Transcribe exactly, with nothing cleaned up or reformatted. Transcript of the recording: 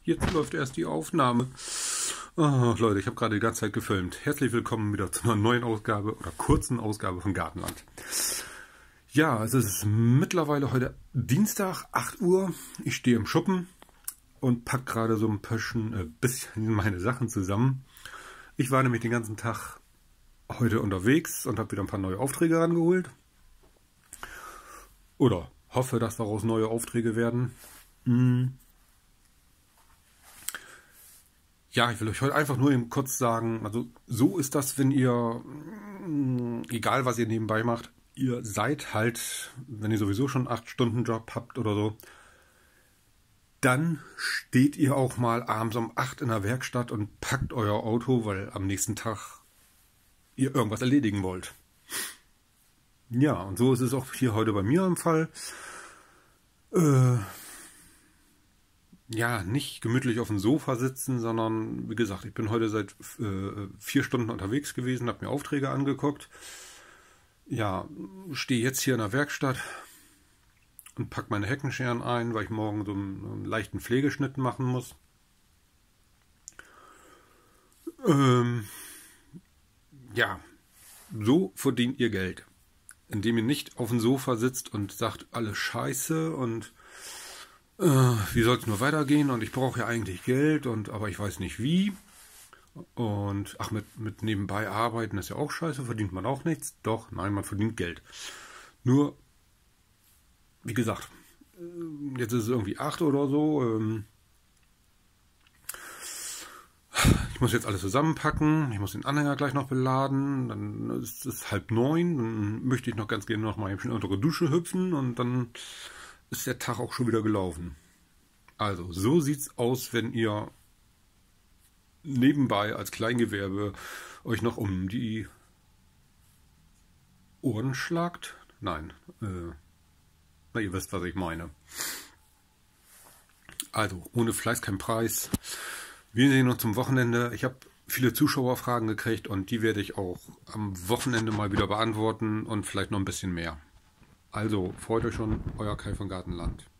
Jetzt läuft erst die Aufnahme. Oh, Leute, ich habe gerade die ganze Zeit gefilmt. Herzlich willkommen wieder zu einer neuen Ausgabe oder kurzen Ausgabe von Gartenland. Ja, es ist mittlerweile heute Dienstag, acht Uhr. Ich stehe im Schuppen und packe gerade so ein bisschen, äh, bisschen meine Sachen zusammen. Ich war nämlich den ganzen Tag heute unterwegs und habe wieder ein paar neue Aufträge rangeholt. Oder hoffe, dass daraus neue Aufträge werden. Hm. Ja, ich will euch heute einfach nur eben kurz sagen, also so ist das, wenn ihr, egal was ihr nebenbei macht, ihr seid halt, wenn ihr sowieso schon einen acht Stunden Job habt oder so, dann steht ihr auch mal abends um acht in der Werkstatt und packt euer Auto, weil am nächsten Tag ihr irgendwas erledigen wollt. Ja, und so ist es auch hier heute bei mir im Fall. Äh, ja, nicht gemütlich auf dem Sofa sitzen, sondern wie gesagt, ich bin heute seit äh, vier Stunden unterwegs gewesen, habe mir Aufträge angeguckt. Ja, stehe jetzt hier in der Werkstatt und packe meine Heckenscheren ein, weil ich morgen so einen, einen leichten Pflegeschnitt machen muss. Ähm, ja, so verdient ihr Geld. Indem ihr nicht auf dem Sofa sitzt und sagt, alles scheiße und äh, wie soll es nur weitergehen und ich brauche ja eigentlich Geld, und aber ich weiß nicht wie. Und ach, mit, mit nebenbei arbeiten ist ja auch scheiße, verdient man auch nichts. Doch, nein, man verdient Geld. Nur, wie gesagt, jetzt ist es irgendwie acht oder so. Ähm, ich muss jetzt alles zusammenpacken, ich muss den Anhänger gleich noch beladen, dann ist es halb neun, dann möchte ich noch ganz gerne noch mal unter die Dusche hüpfen und dann ist der Tag auch schon wieder gelaufen. Also, so sieht's aus, wenn ihr nebenbei als Kleingewerbe euch noch um die Ohren schlagt. Nein, äh, na, ihr wisst, was ich meine. Also, ohne Fleiß kein Preis. Wir sehen uns zum Wochenende. Ich habe viele Zuschauerfragen gekriegt und die werde ich auch am Wochenende mal wieder beantworten und vielleicht noch ein bisschen mehr. Also, freut euch schon, euer Kai von Gartenland.